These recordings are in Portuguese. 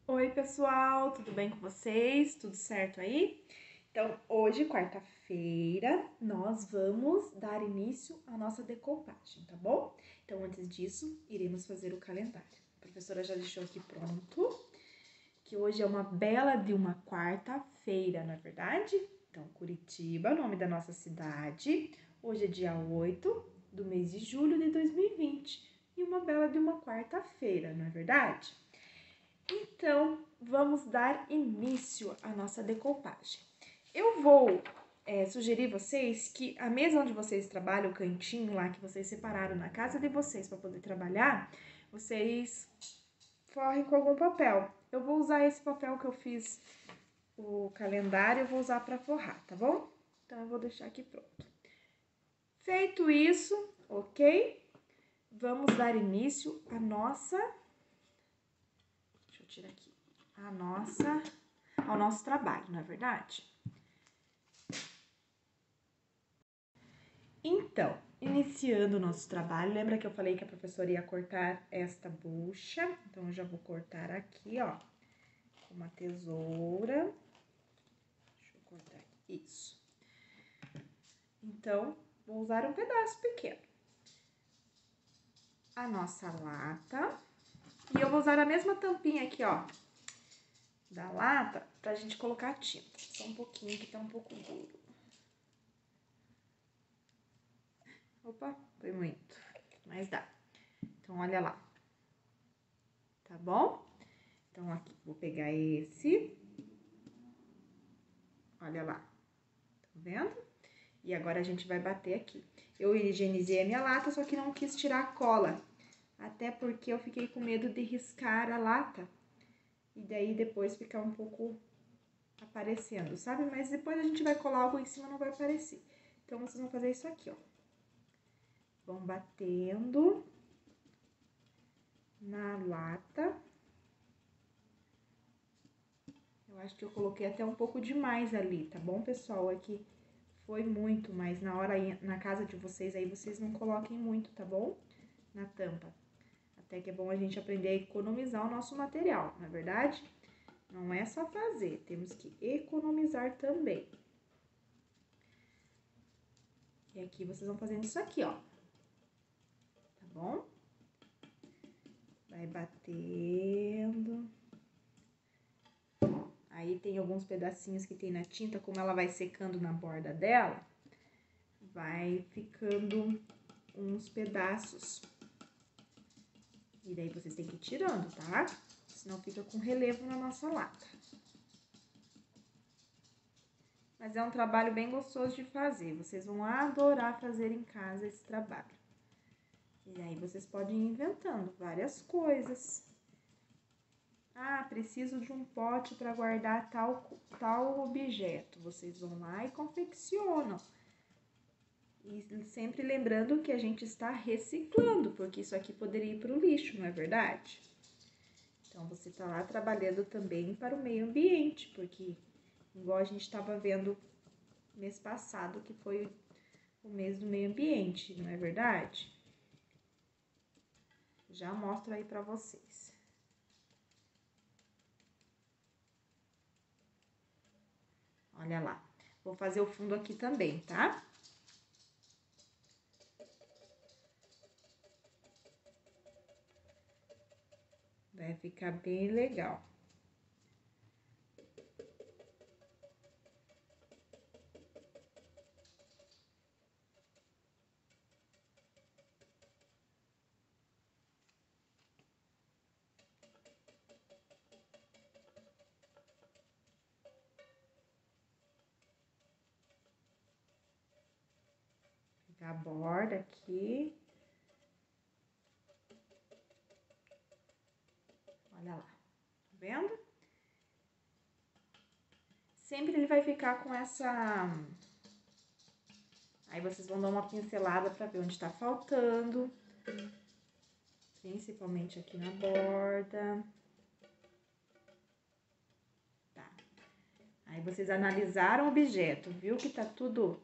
Oi, pessoal, tudo bem com vocês? Tudo certo aí? Então, hoje, quarta-feira, nós vamos dar início à nossa decoupagem, tá bom? Então, antes disso, iremos fazer o calendário. A professora já deixou aqui pronto, que hoje é uma bela de uma quarta-feira, não é verdade? Então, Curitiba, nome da nossa cidade. Hoje é dia 8 do mês de julho de 2020 e uma bela de uma quarta-feira, não é verdade? Então, vamos dar início à nossa decoupagem. Eu vou sugerir vocês que a mesa onde vocês trabalham, o cantinho lá que vocês separaram na casa de vocês para poder trabalhar, vocês forrem com algum papel. Eu vou usar esse papel que eu fiz o calendário, eu vou usar para forrar, tá bom? Então, eu vou deixar aqui pronto. Feito isso, ok? Vamos dar início à nossa... Deixa eu tirar aqui. Ao nosso trabalho, não é verdade? Então, iniciando o nosso trabalho, lembra que eu falei que a professora ia cortar esta bucha? Então, eu já vou cortar aqui, ó, com uma tesoura. Deixa eu cortar aqui, isso. Então, vou usar um pedaço pequeno. A nossa lata. E eu vou usar a mesma tampinha aqui, ó, da lata, pra gente colocar a tinta. Só um pouquinho, que tá um pouco duro. Opa, foi muito, mas dá. Então, olha lá. Tá bom? Então, aqui, vou pegar esse. Olha lá. Tá vendo? E agora, a gente vai bater aqui. Eu higienizei a minha lata, só que não quis tirar a cola. Até porque eu fiquei com medo de riscar a lata. E daí, depois, ficar um pouco aparecendo, sabe? Mas depois a gente vai colar algo em cima, não vai aparecer. Então, vocês vão fazer isso aqui, ó. Vão batendo na lata. Eu acho que eu coloquei até um pouco demais ali, tá bom, pessoal? Aqui foi muito, mas na hora aí, na casa de vocês aí, vocês não coloquem muito, tá bom? Na tampa. Até que é bom a gente aprender a economizar o nosso material, não é verdade? Não é só fazer, temos que economizar também. E aqui vocês vão fazendo isso aqui, ó. Tá bom? Vai batendo. Aí tem alguns pedacinhos que tem na tinta, como ela vai secando na borda dela, vai ficando uns pedaços. E daí vocês têm que ir tirando, tá? Senão fica com relevo na nossa lata. Mas é um trabalho bem gostoso de fazer. Vocês vão adorar fazer em casa esse trabalho. E aí vocês podem ir inventando várias coisas. Ah, preciso de um pote para guardar tal objeto. Vocês vão lá e confeccionam. E sempre lembrando que a gente está reciclando, porque isso aqui poderia ir para o lixo, não é verdade? Então, você está lá trabalhando também para o meio ambiente, porque, igual a gente estava vendo mês passado, que foi o mês do meio ambiente, não é verdade? Já mostro aí para vocês. Olha lá. Vou fazer o fundo aqui também, tá? Vai ficar bem legal. Pegar a borda aqui. Olha lá, tá vendo? Sempre ele vai ficar com essa... Aí, vocês vão dar uma pincelada pra ver onde tá faltando. Principalmente aqui na borda. Tá. Aí, vocês analisaram o objeto, viu que tá tudo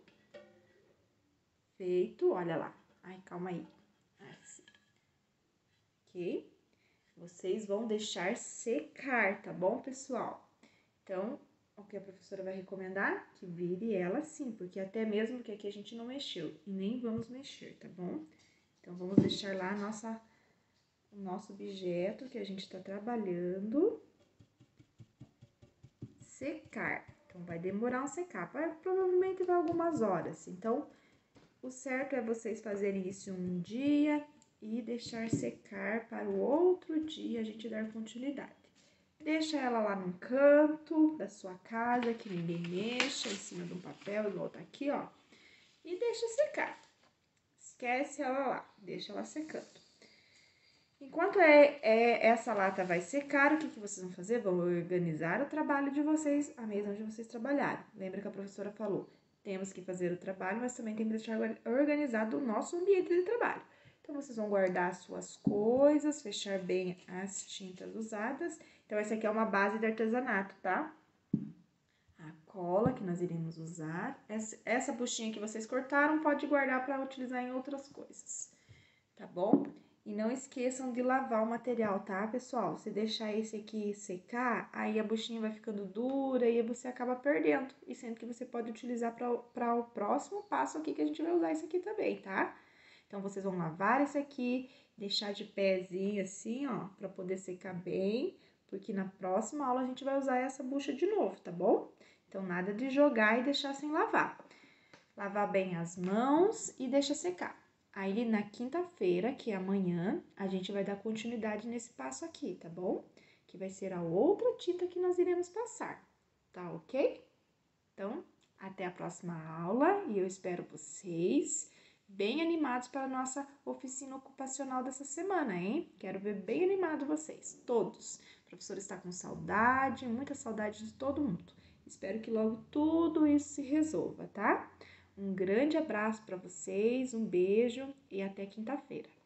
feito? Olha lá. Ai, calma aí. Assim. Ok? Vocês vão deixar secar, tá bom, pessoal? Então, o que a professora vai recomendar? Que vire ela assim, porque até mesmo que aqui a gente não mexeu e nem vamos mexer, tá bom? Então, vamos deixar lá o nosso objeto que a gente tá trabalhando secar. Então, vai demorar um secar, provavelmente vai algumas horas. Então, o certo é vocês fazerem isso um dia e deixar secar para o outro dia a gente dar continuidade. Deixa ela lá num canto da sua casa, que ninguém mexa, em cima de um papel, igual tá aqui, ó. E deixa secar. Esquece ela lá, deixa ela secando. Enquanto essa lata vai secar, o que vocês vão fazer? Vão organizar o trabalho de vocês, a mesa onde vocês trabalharam. Lembra que a professora falou? Temos que fazer o trabalho, mas também tem que deixar organizado o nosso ambiente de trabalho. Então, vocês vão guardar as suas coisas, fechar bem as tintas usadas. Então, essa aqui é uma base de artesanato, tá? A cola que nós iremos usar. Essa buchinha que vocês cortaram, pode guardar para utilizar em outras coisas, tá bom? E não esqueçam de lavar o material, tá, pessoal? Se deixar esse aqui secar, aí a buchinha vai ficando dura e você acaba perdendo. E sendo que você pode utilizar para o próximo passo aqui, que a gente vai usar esse aqui também, tá? Então, vocês vão lavar esse aqui, deixar de pezinho assim, ó, para poder secar bem, porque na próxima aula a gente vai usar essa bucha de novo, tá bom? Então, nada de jogar e deixar sem lavar. Lavar bem as mãos e deixa secar. Aí, na quinta-feira, que é amanhã, a gente vai dar continuidade nesse passo aqui, tá bom? Que vai ser a outra tinta que nós iremos passar, tá ok? Então, até a próxima aula e eu espero vocês bem animados para a nossa oficina ocupacional dessa semana, hein? Quero ver bem animado vocês, todos. O professor está com saudade, muita saudade de todo mundo. Espero que logo tudo isso se resolva, tá? Um grande abraço para vocês, um beijo e até quinta-feira.